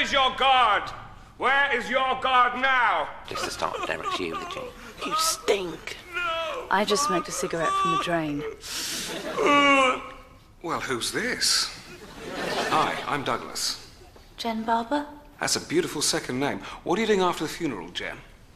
is your guard? Where is your guard now? Just to start Derek's eulogy. You stink. I just smoked a cigarette from the drain. Well, who's this? Hi, I'm Douglas. Jen Barber? That's a beautiful second name. What are you doing after the funeral, Jen?